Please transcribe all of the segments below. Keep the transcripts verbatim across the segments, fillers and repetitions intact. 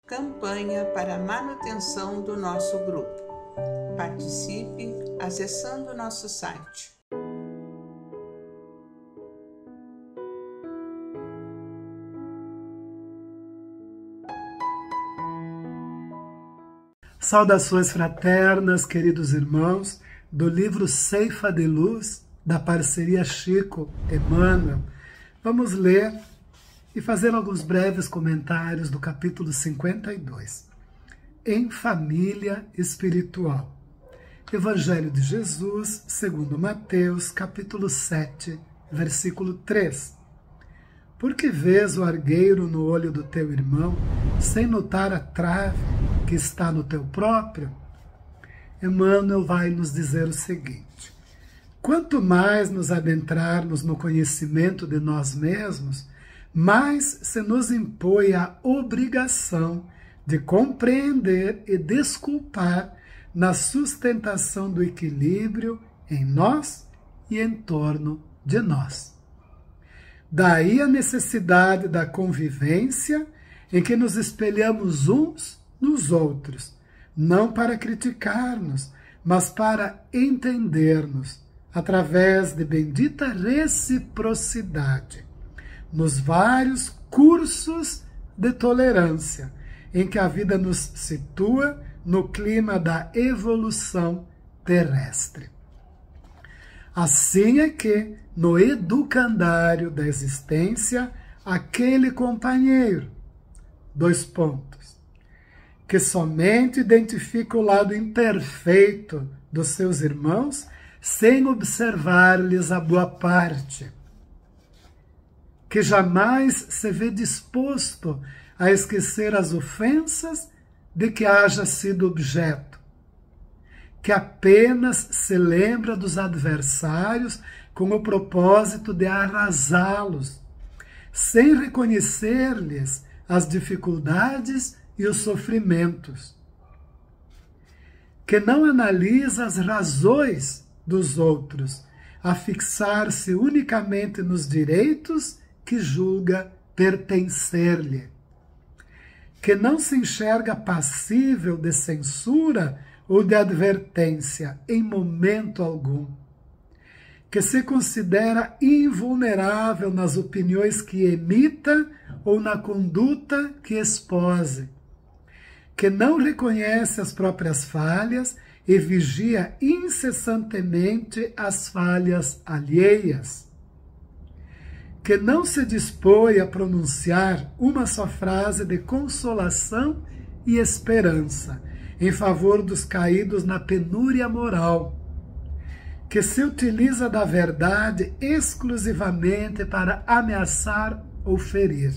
Campanha para a manutenção do nosso grupo. Participe acessando o nosso site. Saudações fraternas, queridos irmãos, do livro Ceifa de Luz, da parceria Chico Emmanuel. Vamos ler e fazer alguns breves comentários do capítulo cinquenta e dois. Em família espiritual. Evangelho de Jesus, segundo Mateus, capítulo sete, versículo três. Por que vês o argueiro no olho do teu irmão, sem notar a trave que está no teu próprio? Emmanuel vai nos dizer o seguinte: quanto mais nos adentrarmos no conhecimento de nós mesmos, mais se nos impõe a obrigação de compreender e desculpar na sustentação do equilíbrio em nós e em torno de nós. Daí a necessidade da convivência em que nos espelhamos uns nos outros, não para criticar-nos, mas para entender-nos, através de bendita reciprocidade, nos vários cursos de tolerância em que a vida nos situa no clima da evolução terrestre. Assim é que, no educandário da existência, aquele companheiro, dois pontos, que somente identifica o lado imperfeito dos seus irmãos, sem observar-lhes a boa parte, que jamais se vê disposto a esquecer as ofensas de que haja sido objeto, que apenas se lembra dos adversários com o propósito de arrasá-los, sem reconhecer-lhes as dificuldades e os sofrimentos, que não analisa as razões dos outros, a fixar-se unicamente nos direitos que julga pertencer-lhe, que não se enxerga passível de censura ou de advertência em momento algum, que se considera invulnerável nas opiniões que emita ou na conduta que expose, que não reconhece as próprias falhas e vigia incessantemente as falhas alheias, que não se dispõe a pronunciar uma só frase de consolação e esperança em favor dos caídos na penúria moral, que se utiliza da verdade exclusivamente para ameaçar ou ferir.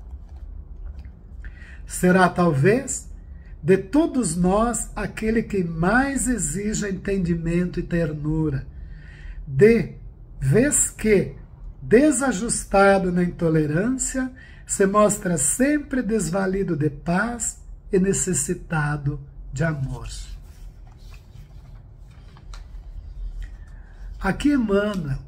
Será, talvez, de todos nós aquele que mais exija entendimento e ternura, de vez que, desajustado na intolerância, se mostra sempre desvalido de paz e necessitado de amor. Aqui Emmanuel,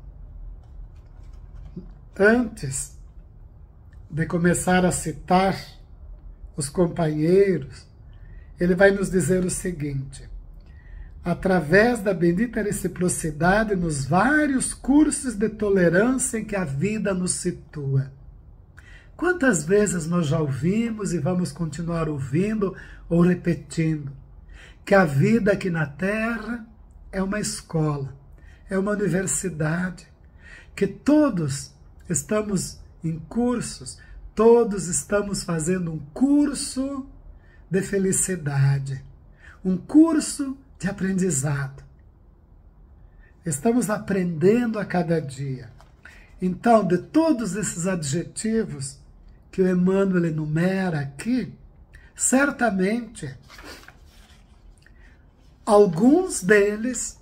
antes de começar a citar os companheiros, ele vai nos dizer o seguinte: através da bendita reciprocidade nos vários cursos de tolerância em que a vida nos situa. Quantas vezes nós já ouvimos e vamos continuar ouvindo ou repetindo que a vida aqui na Terra é uma escola, é uma universidade, que todos estamos em cursos, todos estamos fazendo um curso de felicidade, um curso de aprendizado. Estamos aprendendo a cada dia. Então, de todos esses adjetivos que o Emmanuel enumera aqui, certamente, alguns deles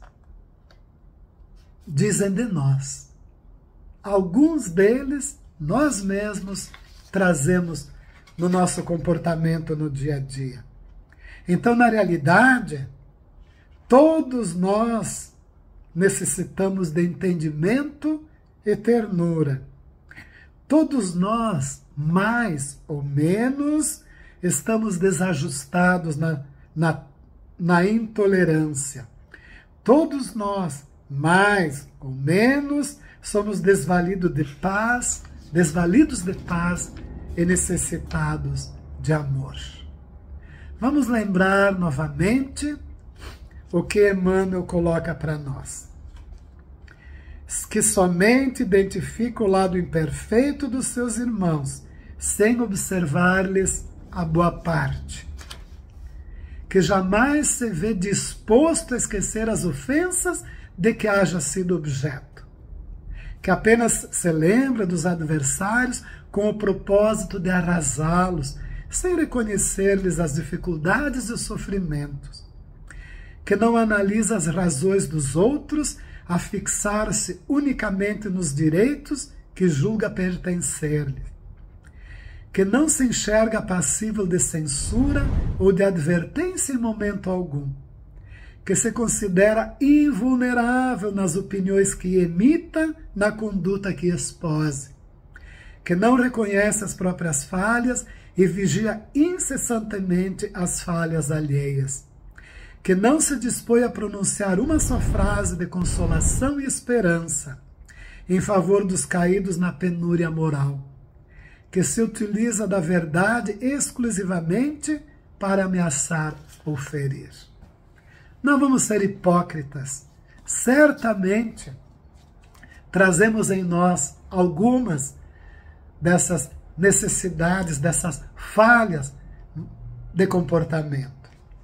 dizem de nós. Alguns deles nós mesmos trazemos no nosso comportamento no dia a dia. Então, na realidade, todos nós necessitamos de entendimento e ternura. Todos nós, mais ou menos, estamos desajustados na, na, na intolerância. Todos nós, mais ou menos, somos desvalidos de paz, desvalidos de paz e necessitados de amor. Vamos lembrar novamente o que Emmanuel coloca para nós. Que somente identifica o lado imperfeito dos seus irmãos, sem observar-lhes a boa parte. Que jamais se vê disposto a esquecer as ofensas de que haja sido objeto. Que apenas se lembra dos adversários com o propósito de arrasá-los, sem reconhecer-lhes as dificuldades e os sofrimentos. Que não analisa as razões dos outros a fixar-se unicamente nos direitos que julga pertencer-lhe. Que não se enxerga passível de censura ou de advertência em momento algum. Que se considera invulnerável nas opiniões que emita, na conduta que expose. Que não reconhece as próprias falhas e vigia incessantemente as falhas alheias. Que não se dispõe a pronunciar uma só frase de consolação e esperança em favor dos caídos na penúria moral. Que se utiliza da verdade exclusivamente para ameaçar ou ferir. Não vamos ser hipócritas. Certamente trazemos em nós algumas dessas necessidades, dessas falhas de comportamento.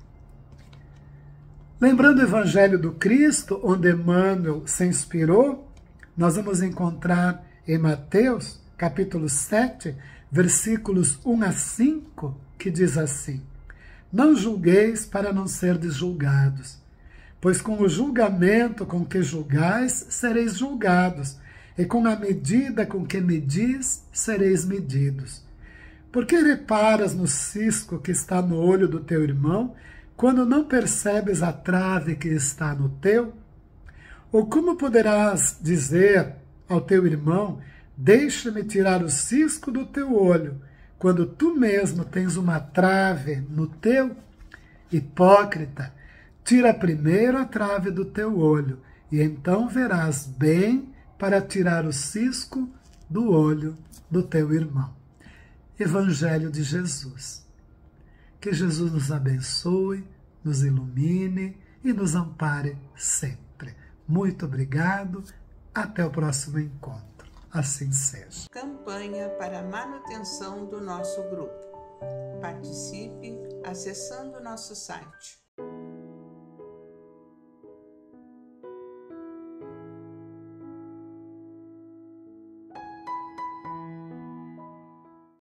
Lembrando o Evangelho do Cristo, onde Emmanuel se inspirou, nós vamos encontrar em Mateus, capítulo sete, versículos um a cinco, que diz assim: Não julgueis para não serdes julgados, pois com o julgamento com que julgais, sereis julgados, e com a medida com que medis, sereis medidos. Por que reparas no cisco que está no olho do teu irmão, quando não percebes a trave que está no teu? Ou como poderás dizer ao teu irmão, deixa-me tirar o cisco do teu olho, quando tu mesmo tens uma trave no teu? Hipócrita, tira primeiro a trave do teu olho, e então verás bem para tirar o cisco do olho do teu irmão. Evangelho de Jesus. Que Jesus nos abençoe, nos ilumine e nos ampare sempre. Muito obrigado. Até o próximo encontro. Assim seja. Campanha para a manutenção do nosso grupo. Participe acessando nosso site